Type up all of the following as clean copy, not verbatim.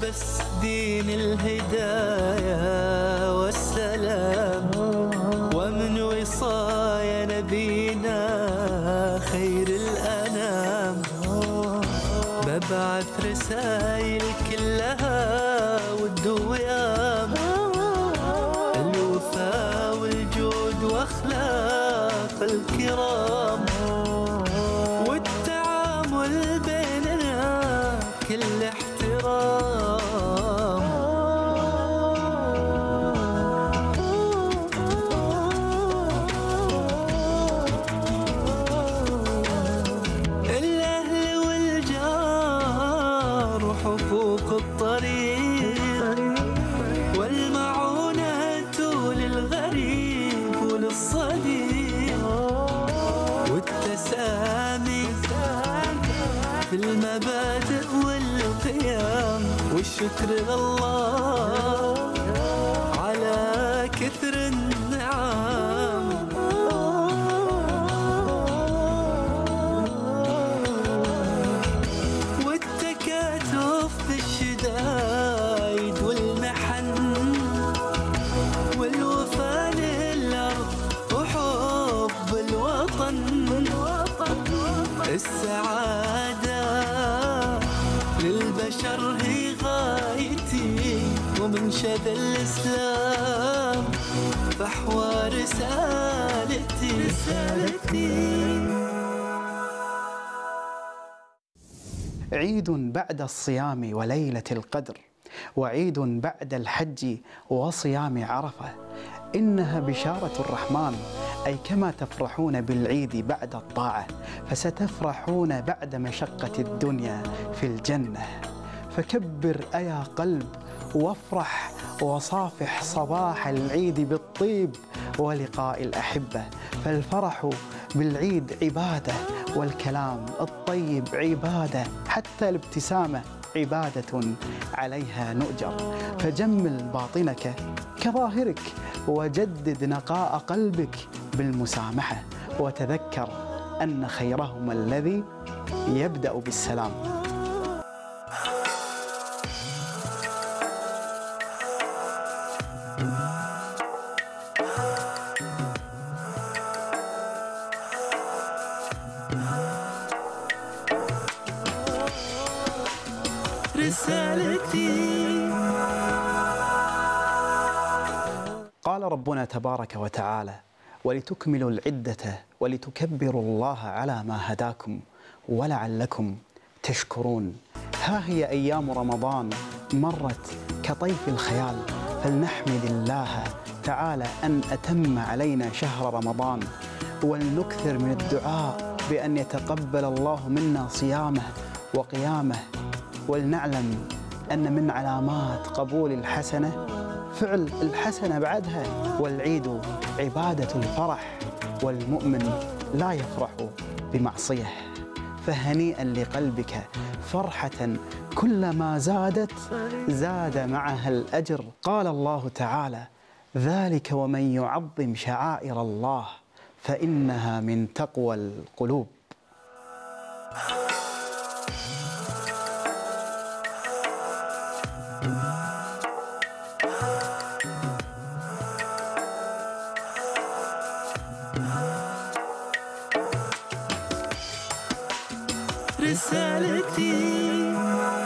بس دين الهداية والسلام، ومن وصايا نبينا خير الأنام ببعث رسايل كلها ود ويام، الوفا والجود واخلاق الكرام، والتعامل بيننا كل احترام. الأهل والجار وحقوق الطريق، والمعونة للغريب وللصديق، والتسامي في المبادئ والقيم، والشكر لله على كثر النعم. والتكاتف بالشدايد والمحن، والوفا للأرض وحب الوطن، السعادة للبشر هي غايتي، ومنشد الإسلام فحوى رسالتي. عيد بعد الصيام وليلة القدر، وعيد بعد الحج وصيام عرفة، إنها بشارة الرحمن، أي كما تفرحون بالعيد بعد الطاعة فستفرحون بعد مشقة الدنيا في الجنة. فكبر أيا قلب وافرح وصافح صباح العيد بالطيب ولقاء الأحبة، فالفرح بالعيد عبادة، والكلام الطيب عبادة، حتى الابتسامة عبادة عليها نؤجر. فجمل باطنك كظاهرك، وجدد نقاء قلبك بالمسامحة، وتذكر أن خيرهما الذي يبدأ بالسلام. رسالتي. قال ربنا تبارك وتعالى: ولتكملوا العدة ولتكبروا الله على ما هداكم ولعلكم تشكرون. ها هي أيام رمضان مرت كطيف الخيال، فلنحمد الله تعالى أن أتم علينا شهر رمضان، ولنكثر من الدعاء بأن يتقبل الله منا صيامه وقيامه. ولنعلم أن من علامات قبول الحسنة فعل الحسنة بعدها، والعيد عبادة الفرح، والمؤمن لا يفرح بمعصية. فهنيئا لقلبك فرحة كلما زادت زاد معها الأجر. قال الله تعالى: ذلك ومن يعظم شعائر الله فإنها من تقوى القلوب. رسالتي.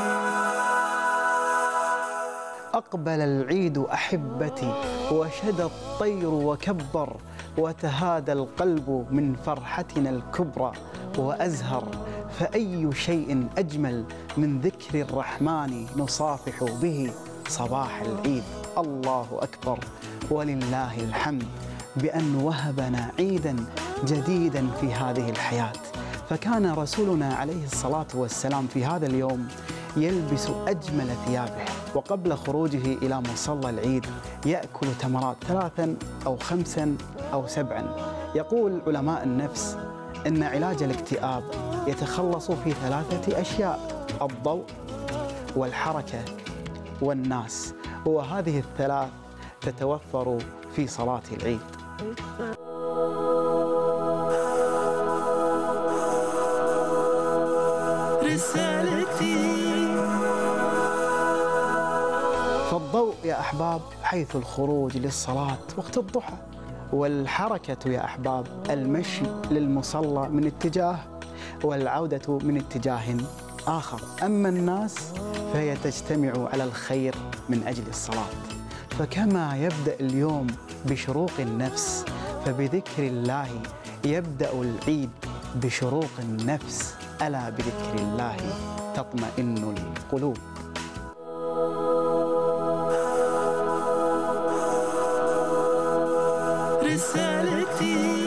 أقبل العيد أحبتي وشد الطير وكبر، وتهادى القلب من فرحتنا الكبرى وأزهر. فأي شيء أجمل من ذكر الرحمن نصافح به صباح العيد. الله أكبر ولله الحمد بأن وهبنا عيدا جديدا في هذه الحياة. فكان رسولنا عليه الصلاة والسلام في هذا اليوم يلبس أجمل ثيابه، وقبل خروجه إلى مصلى العيد يأكل تمرات 3 أو 5 أو 7. يقول علماء النفس إن علاج الاكتئاب يتخلص في 3 أشياء: الضوء والحركة والناس، وهذه ال3 تتوفر في صلاة العيد. رسالتي. فالضوء يا أحباب حيث الخروج للصلاة وقت الضحى، والحركة يا أحباب المشي للمصلى من اتجاه والعودة من اتجاه آخر. أما الناس فهي تجتمع على الخير من أجل الصلاة. فكما يبدأ اليوم بشروق النفس، فبذكر الله يبدأ العيد بشروق النفس. ألا بذكر الله تطمئن القلوب. رسالتي.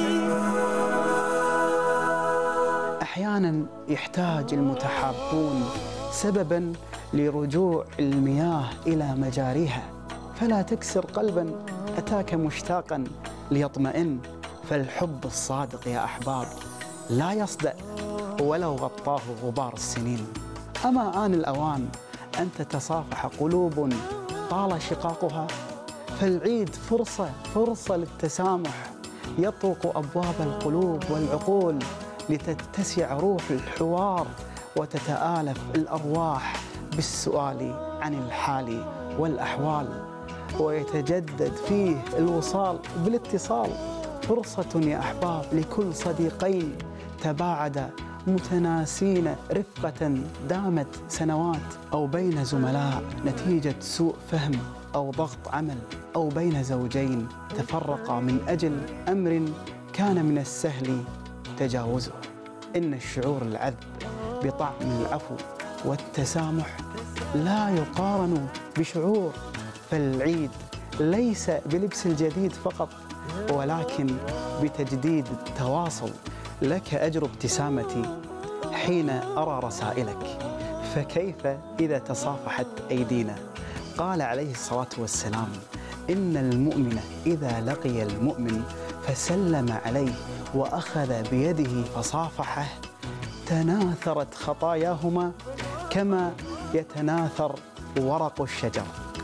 أحياناً يحتاج المتحابون سبباً لرجوع المياه إلى مجاريها، فلا تكسر قلباً أتاك مشتاقاً ليطمئن. فالحب الصادق يا أحباب لا يصدأ ولو غطاه غبار السنين. أما آن الأوان أن تتصافح قلوب طال شقاقها. فالعيد فرصة للتسامح، يطرق أبواب القلوب والعقول لتتسع روح الحوار وتتآلف الأرواح بالسؤال عن الحال والأحوال، ويتجدد فيه الوصال بالاتصال. فرصة يا أحباب لكل صديقين تباعدا متناسين رفقة دامت سنوات، أو بين زملاء نتيجة سوء فهم أو ضغط عمل، أو بين زوجين تفرقا من أجل أمر كان من السهل تجاوزه. إن الشعور العذب بطعم العفو والتسامح لا يقارن بشعور. فالعيد ليس بلبس الجديد فقط، ولكن بتجديد التواصل. لك أجر ابتسامتي حين أرى رسائلك، فكيف إذا تصافحت أيدينا؟ قال عليه الصلاة والسلام: إن المؤمن إذا لقي المؤمن فسلم عليه وأخذ بيده فصافحه تناثرت خطاياهما كما يتناثر ورق الشجر.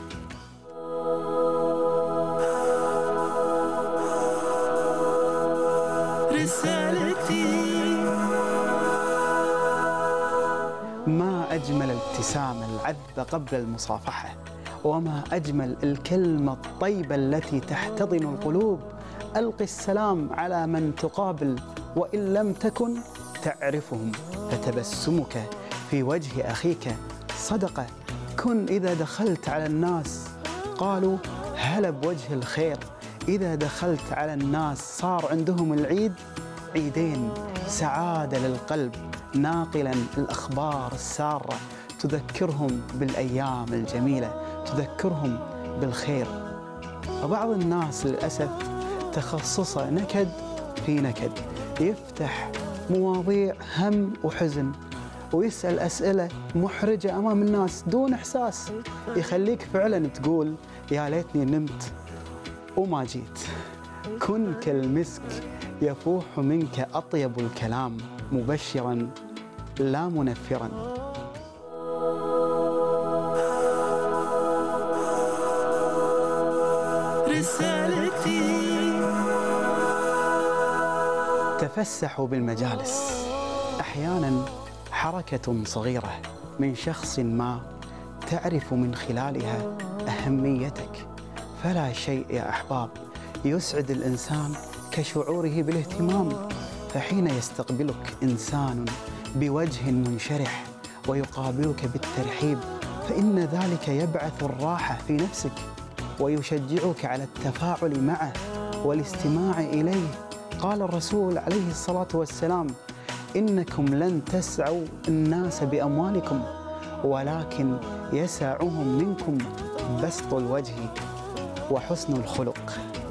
رسالتي. ما أجمل الابتسامة العذبة قبل المصافحة، وما أجمل الكلمة الطيبة التي تحتضن القلوب. ألقي السلام على من تقابل وإن لم تكن تعرفهم، فتبسمك في وجه أخيك صدقة. كن إذا دخلت على الناس قالوا هلا بوجه الخير. إذا دخلت على الناس صار عندهم العيد عيدين، سعادة للقلب ناقلا الأخبار السارة تذكرهم بالأيام الجميلة، تذكرهم بالخير. وبعض الناس للأسف تخصصه نكد في نكد، يفتح مواضيع هم وحزن ويسأل أسئلة محرجة أمام الناس دون إحساس، يخليك فعلا تقول يا ليتني نمت وما جيت. كن كالمسك يفوح منك أطيب الكلام، مبشرا لا منفرا. رسالتي. تفسحوا بالمجالس. أحيانا حركة صغيرة من شخص ما تعرف من خلالها أهميتك. فلا شيء يا أحباب يسعد الإنسان كشعوره بالاهتمام. فحين يستقبلك إنسان بوجه منشرح ويقابلك بالترحيب، فإن ذلك يبعث الراحة في نفسك ويشجعك على التفاعل معه والاستماع إليه. قال الرسول عليه الصلاة والسلام: إنكم لن تسعوا الناس بأموالكم، ولكن يسعهم منكم بسط الوجه وحسن الخلق.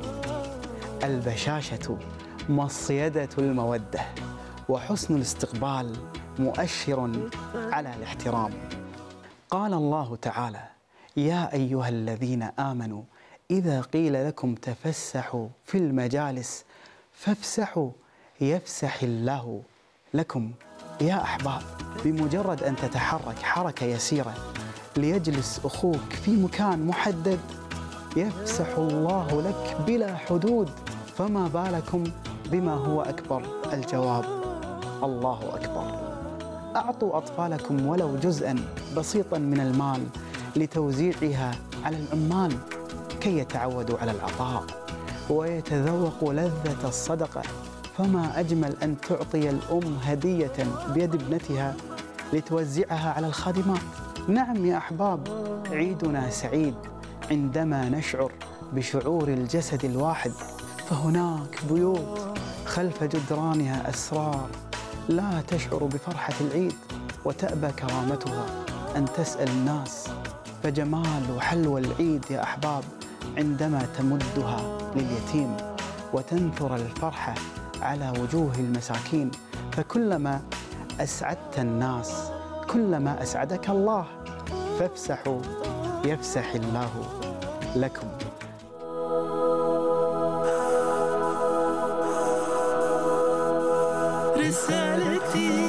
البشاشة مصيدة المودة، وحسن الاستقبال مؤشر على الاحترام. قال الله تعالى: يا أيها الذين آمنوا إذا قيل لكم تفسحوا في المجالس فافسحوا يفسح الله لكم. يا أحباب، بمجرد أن تتحرك حركة يسيرة ليجلس أخوك في مكان محدد يفسح الله لك بلا حدود، فما بالكم بما هو أكبر؟ الجواب: الله أكبر. أعطوا أطفالكم ولو جزءاً بسيطاً من المال لتوزيعها على العمال كي يتعودوا على العطاء ويتذوقوا لذة الصدقة. فما أجمل أن تعطي الأم هدية بيد ابنتها لتوزعها على الخادمات. نعم يا أحباب، عيدنا سعيد عندما نشعر بشعور الجسد الواحد. فهناك بيوت خلف جدرانها أسرار لا تشعر بفرحة العيد، وتأبى كرامتها أن تسأل الناس. فجمال وحلوى العيد يا أحباب عندما تمدها لليتيم وتنثر الفرحة على وجوه المساكين. فكلما أسعدت الناس كلما أسعدك الله. فافسحوا يفسح الله لكم. رسالتي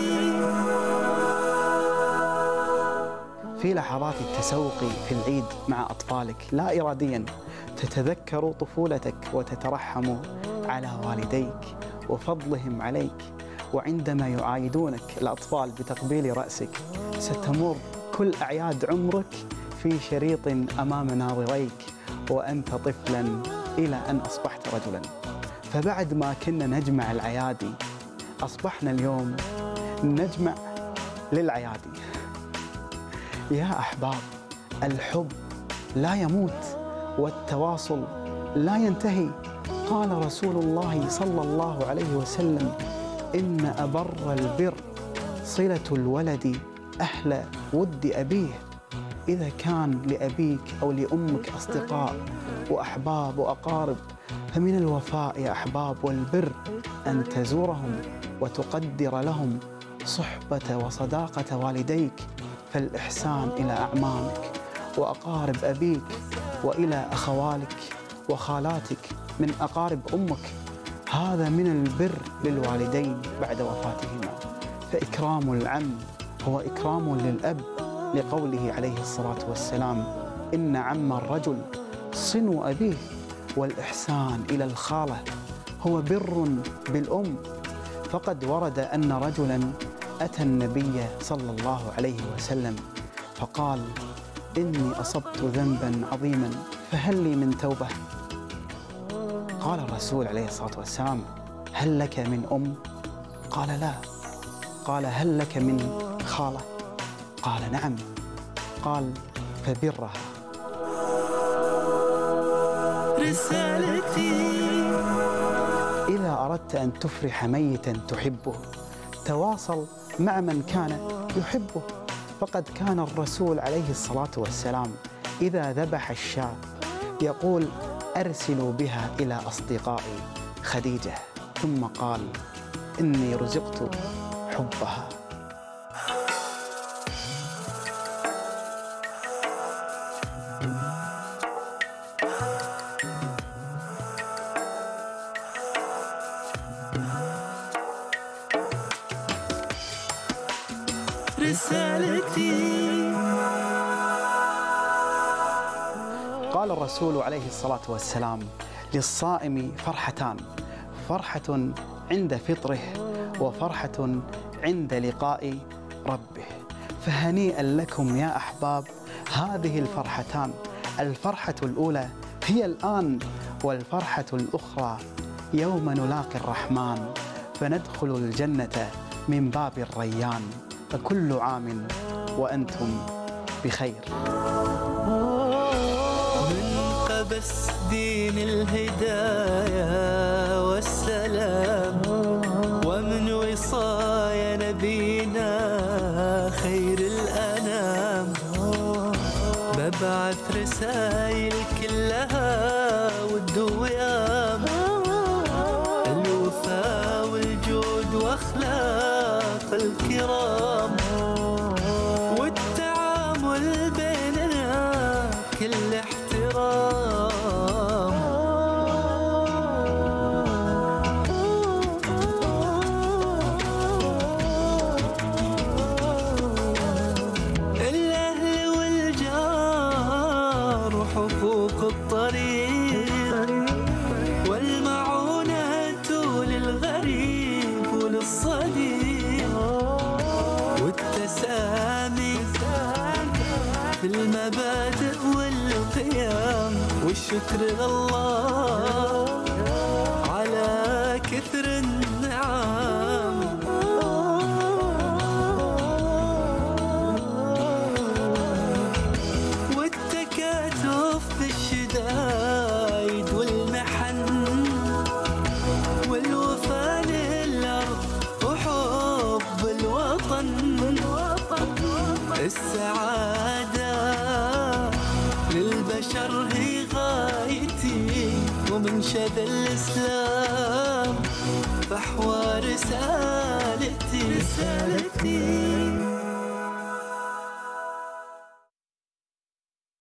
في لحظات التسوق في العيد مع أطفالك لا إرادياً تتذكر طفولتك وتترحم على والديك وفضلهم عليك. وعندما يعايدونك الأطفال بتقبيل رأسك ستمر كل أعياد عمرك في شريط أمام ناظريك وأنت طفلاً إلى أن أصبحت رجلاً. فبعد ما كنا نجمع الأعيادي أصبحنا اليوم نجمع للأعيادي. يا أحباب، الحب لا يموت والتواصل لا ينتهي. قال رسول الله صلى الله عليه وسلم: إن أبر البر صلة الولد أهل ود أبيه. إذا كان لأبيك أو لأمك أصدقاء وأحباب وأقارب فمن الوفاء يا أحباب والبر أن تزورهم وتقدر لهم صحبة وصداقة والديك. فالإحسان إلى أعمامك وأقارب أبيك وإلى أخوالك وخالاتك من أقارب أمك هذا من البر للوالدين بعد وفاتهما. فإكرام العم هو إكرام للأب، لقوله عليه الصلاة والسلام: إن عم الرجل صنو أبيه. والإحسان إلى الخالة هو بر بالأم. فقد ورد أن رجلاً أتى النبي صلى الله عليه وسلم فقال: إني أصبت ذنباً عظيماً فهل لي من توبة؟ قال الرسول عليه الصلاة والسلام: هل لك من أم؟ قال لا. قال: هل لك من خالة؟ قال نعم. قال: فبرها. رسالتي إذا أردت أن تفرح ميتاً تحبه تواصل مع من كان يحبه. فقد كان الرسول عليه الصلاة والسلام إذا ذبح الشاة يقول: أرسلوا بها إلى أصدقائي خديجة. ثم قال: إني رزقت حبها. رسالتي قال الرسول عليه الصلاة والسلام: للصائم فرحتان، فرحة عند فطره وفرحة عند لقاء ربه. فهنيئا لكم يا أحباب هذه الفرحتان. الفرحة الأولى هي الآن، والفرحة الأخرى يوم نلاقي الرحمن فندخل الجنة من باب الريان. فكل عام وأنتم بخير. من قبس دين الهداية والسلام ومن وصايا نبينا خير الأنام ببعث رسائل كلها ود ويام الوفاء والجود واخلاق الكرام والتعامل بيننا كل احترام. الاهل والجار وحقوق الطريق والمعونة للغريب وللصديق والتسامي في المبادئ واللطف القيام والشكر لله على كثر النعم. والتكاتف في الشدايد والمحن والوفاء للأرض وحب الوطن. السعادة للبشر هي غايتي ومنشد الإسلام فحوى رسالتي.